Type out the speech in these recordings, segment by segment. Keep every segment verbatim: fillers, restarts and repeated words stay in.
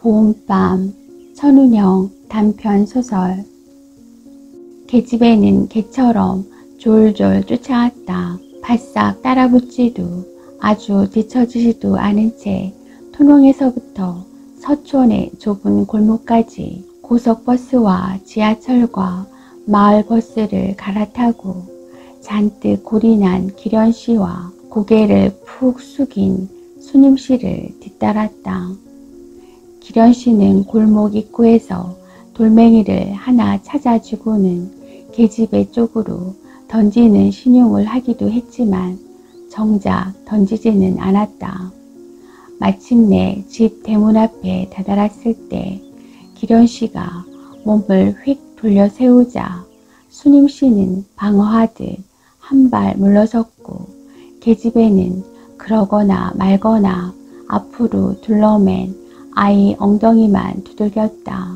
보온밤, 천운영 단편소설. 계집애는 개처럼 졸졸 쫓아왔다. 바싹 따라붙지도 아주 뒤처지지도 않은 채 통영에서부터 서촌의 좁은 골목까지 고속버스와 지하철과 마을버스를 갈아타고 잔뜩 골이 난 기련씨와 고개를 푹 숙인 수님씨를 뒤따랐다. 기련씨는 골목 입구에서 돌멩이를 하나 찾아주고는 계집애 쪽으로 던지는 신용을 하기도 했지만 정작 던지지는 않았다. 마침내 집 대문 앞에 다다랐을 때 기련씨가 몸을 휙 돌려 세우자 수님씨는 방어하듯 한 발 물러섰고 계집애는 그러거나 말거나 앞으로 둘러맨 아이 엉덩이만 두들겼다.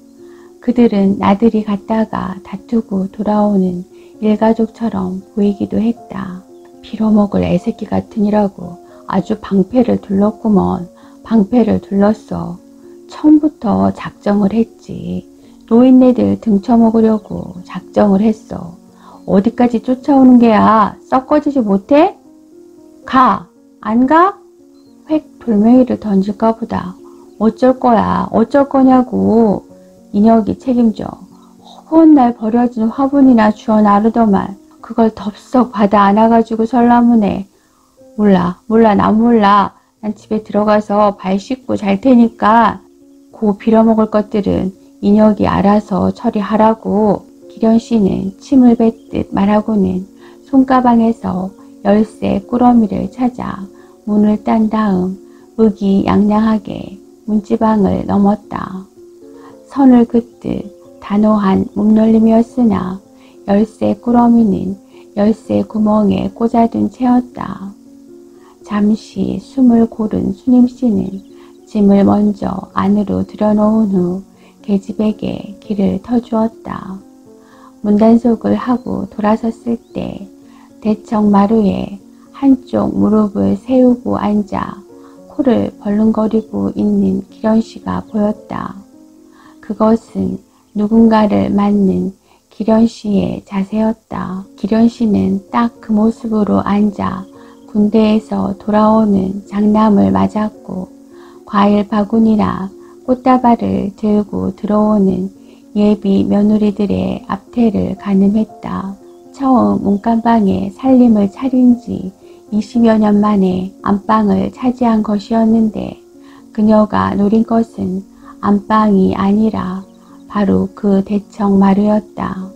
그들은 나들이 갔다가 다투고 돌아오는 일가족처럼 보이기도 했다. 빌어먹을 애새끼 같으니라고 아주 방패를 둘렀구먼. 방패를 둘렀어. 처음부터 작정을 했지. 노인네들 등쳐먹으려고 작정을 했어. 어디까지 쫓아오는 게야? 썩거지지 못해? 가! 안 가? 획 돌멩이를 던질까 보다. 어쩔 거야? 어쩔 거냐고. 인혁이 책임져. 허구한 날 버려진 화분이나 주워 나르더만 그걸 덥석 받아 안아가지고 설라문에. 몰라 몰라 난 몰라. 난 집에 들어가서 발 씻고 잘 테니까 고 빌어먹을 것들은 인혁이 알아서 처리하라고. 기련씨는 침을 뱉듯 말하고는 손가방에서 열쇠 꾸러미를 찾아 문을 딴 다음 의기양양하게 문지방을 넘었다. 선을 긋듯 단호한 몸놀림이었으나 열쇠 꾸러미는 열쇠 구멍에 꽂아둔 채였다. 잠시 숨을 고른 수님씨는 짐을 먼저 안으로 들여놓은 후 계집에게 길을 터주었다. 문단속을 하고 돌아섰을 때 대청마루에 한쪽 무릎을 세우고 앉아 코를 벌렁거리고 있는 기련씨가 보였다. 그것은 누군가를 맞는 기련씨의 자세였다. 기련씨는 딱 그 모습으로 앉아 군대에서 돌아오는 장남을 맞았고 과일 바구니나 꽃다발을 들고 들어오는 예비 며느리들의 앞태를 가늠했다. 처음 문간방에 살림을 차린 지 이십여 년 만에 안방을 차지한 것이었는데 그녀가 노린 것은 안방이 아니라 바로 그 대청마루였다.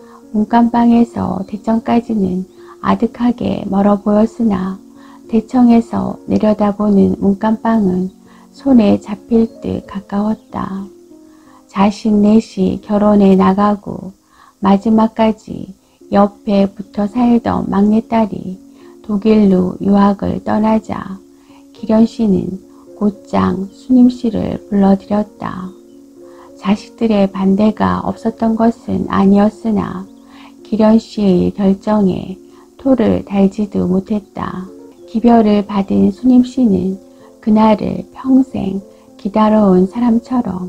문간방에서 대청까지는 아득하게 멀어 보였으나 대청에서 내려다보는 문간방은 손에 잡힐 듯 가까웠다. 자신 넷이 결혼해 나가고 마지막까지 옆에 붙어 살던 막내딸이 독일로 유학을 떠나자 기련씨는 곧장 수님씨를 불러들였다. 자식들의 반대가 없었던 것은 아니었으나 기련씨의 결정에 토를 달지도 못했다. 기별을 받은 수님씨는 그날을 평생 기다려온 사람처럼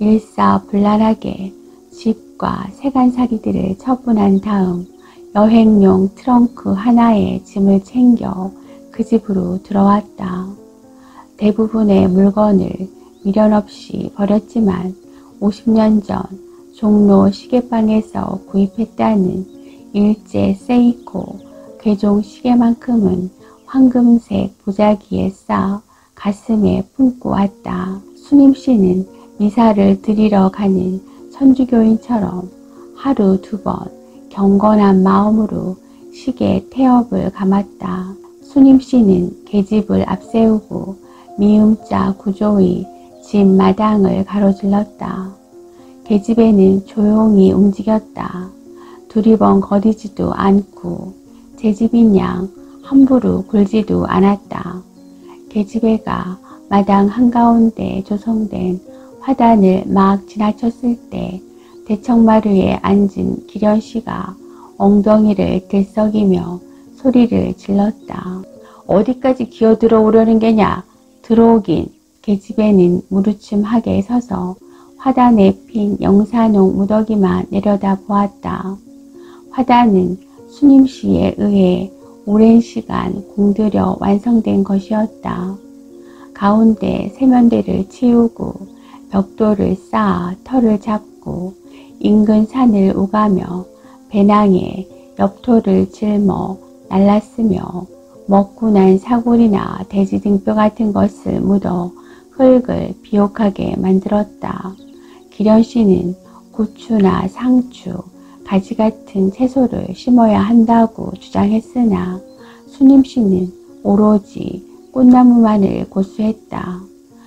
일사불란하게 집과 세간살이들을 처분한 다음 여행용 트렁크 하나에 짐을 챙겨 그 집으로 들어왔다. 대부분의 물건을 미련 없이 버렸지만 오십 년 전 종로 시계방에서 구입했다는 일제 세이코 괴종 시계만큼은 황금색 보자기에 싸 가슴에 품고 왔다. 수님씨는 미사를 드리러 가는 천주교인처럼 하루 두 번 경건한 마음으로 시계 태엽을 감았다. 수님씨는 계집을 앞세우고 미음자 구조의 집 마당을 가로질렀다. 계집애는 조용히 움직였다. 두리번거리지도 않고 제 집인 양 함부로 굴지도 않았다. 계집애가 마당 한가운데 조성된 화단을 막 지나쳤을 때 대청마루에 앉은 기련씨가 엉덩이를 들썩이며 소리를 질렀다. 어디까지 기어들어 오려는 게냐? 들어오긴 계집애는 무르침하게 서서 화단에 핀 영산홍 무더기만 내려다 보았다. 화단은 수님씨에 의해 오랜 시간 공들여 완성된 것이었다. 가운데 세면대를 치우고 벽돌을 쌓아 터를 잡고 인근 산을 우가며 배낭에 엽토를 짊어 날랐으며 먹고 난 사골이나 돼지 등뼈 같은 것을 묻어 흙을 비옥하게 만들었다. 기련씨는 고추나 상추, 가지 같은 채소를 심어야 한다고 주장했으나 수님씨는 오로지 꽃나무만을 고수했다.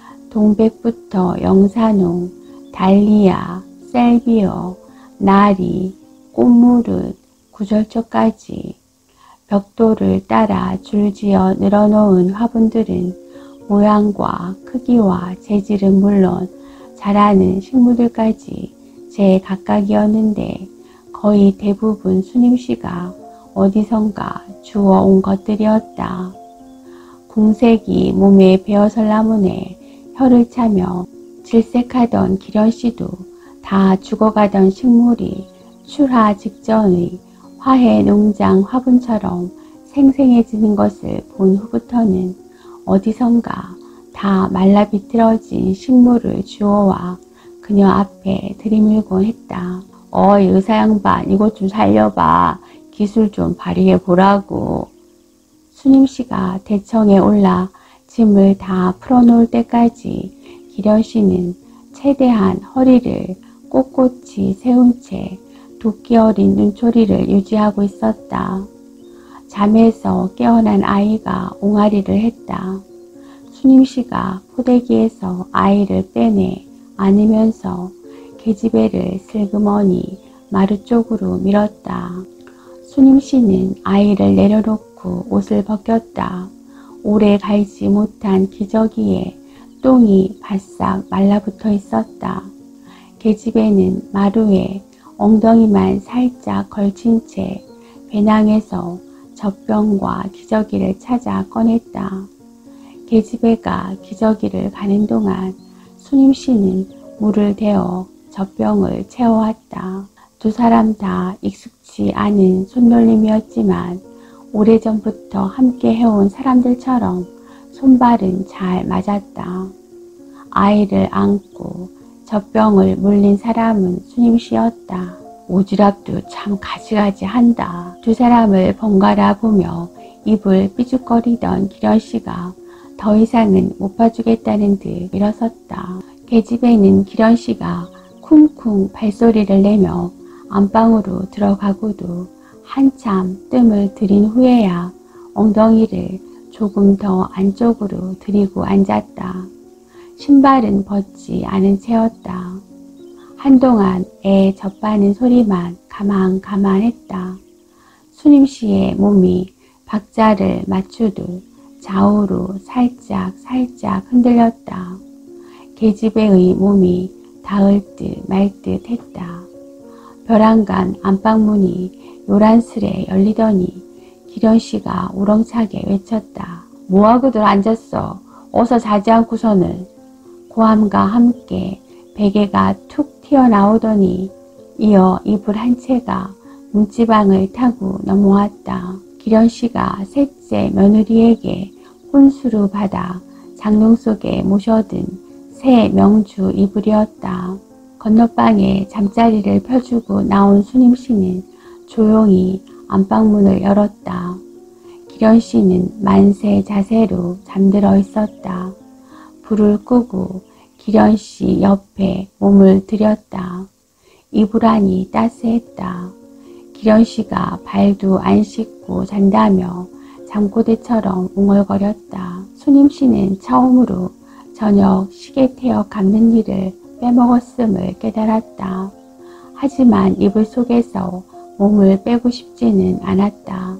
동백부터 영산홍, 달리아, 셀비어, 나리, 꽃무릇, 구절초까지 벽돌을 따라 줄지어 늘어놓은 화분들은 모양과 크기와 재질은 물론 자라는 식물들까지 제각각이었는데 거의 대부분 수님씨가 어디선가 주워온 것들이었다. 궁색이 몸에 베어설라문에 혀를 차며 질색하던 기련씨도 다 죽어가던 식물이 출하 직전의 화훼 농장 화분처럼 생생해지는 것을 본 후부터는 어디선가 다 말라 비틀어진 식물을 주워와 그녀 앞에 들이밀곤 했다. 어이 의사 양반, 이것 좀 살려봐. 기술 좀 발휘해 보라고. 수님씨가 대청에 올라 짐을 다 풀어놓을 때까지 기련씨는 최대한 허리를 꼿꼿이 세운 채 도끼 어린 눈초리를 유지하고 있었다. 잠에서 깨어난 아이가 옹알이를 했다. 수님씨가 포대기에서 아이를 빼내 안으면서 계집애를 슬그머니 마루 쪽으로 밀었다. 수님씨는 아이를 내려놓고 옷을 벗겼다. 오래 갈지 못한 기저귀에 똥이 바싹 말라붙어 있었다. 계집애는 마루에 엉덩이만 살짝 걸친 채 배낭에서 젖병과 기저귀를 찾아 꺼냈다. 계집애가 기저귀를 가는 동안 수님씨는 물을 데워 젖병을 채워왔다. 두 사람 다 익숙치 않은 손놀림이었지만 오래전부터 함께 해온 사람들처럼 손발은 잘 맞았다. 아이를 안고 젖병을 물린 사람은 수님씨였다. 오지랖도 참 가지가지한다. 두 사람을 번갈아 보며 입을 삐죽거리던 기련씨가 더 이상은 못 봐주겠다는 듯 일어섰다. 계집애는 기련씨가 쿵쿵 발소리를 내며 안방으로 들어가고도 한참 뜸을 들인 후에야 엉덩이를 조금 더 안쪽으로 들이고 앉았다. 신발은 벗지 않은 채였다. 한동안 애 젖바는 소리만 가만가만했다. 수님씨의 몸이 박자를 맞추듯 좌우로 살짝 살짝 흔들렸다. 계집애의 몸이 닿을 듯 말 듯 했다. 벼랑간 안방문이 요란스레 열리더니 기련씨가 우렁차게 외쳤다. 뭐하고들 앉았어? 어서 자지 않고서는. 고함과 함께 베개가 툭 튀어나오더니 이어 이불 한 채가 문지방을 타고 넘어왔다. 기련씨가 셋째 며느리에게 혼수로 받아 장롱 속에 모셔든 새 명주 이불이었다. 건너방에 잠자리를 펴주고 나온 수님씨는 조용히 안방문을 열었다. 기련씨는 만세 자세로 잠들어 있었다. 불을 끄고 기련씨 옆에 몸을 들였다. 이불 안이 따스했다. 기련씨가 발도 안 씻고 잔다며 잠꼬대처럼 웅얼거렸다. 수님씨는 처음으로 저녁 시계 태워 감는 일을 빼먹었음을 깨달았다. 하지만 이불 속에서 몸을 빼고 싶지는 않았다.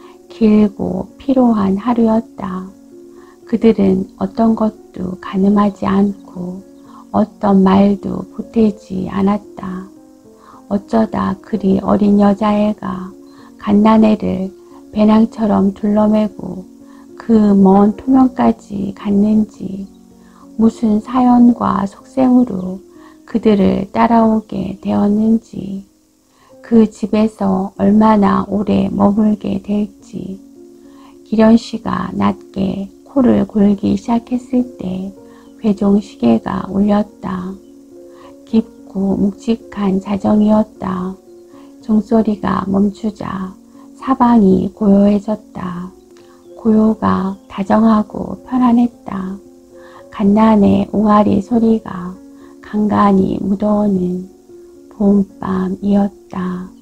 길고 피로한 하루였다. 그들은 어떤 것도 가늠하지 않고 어떤 말도 보태지 않았다. 어쩌다 그리 어린 여자애가 갓난애를 배낭처럼 둘러매고 그 먼 토면까지 갔는지 무슨 사연과 속생으로 그들을 따라오게 되었는지, 그 집에서 얼마나 오래 머물게 될지. 기련씨가 낮게 코를 골기 시작했을 때 회종 시계가 울렸다. 깊고 묵직한 자정이었다. 종소리가 멈추자 사방이 고요해졌다. 고요가 다정하고 편안했다. 간난의 옹알이 소리가 간간히 묻어오는 봄밤이었다.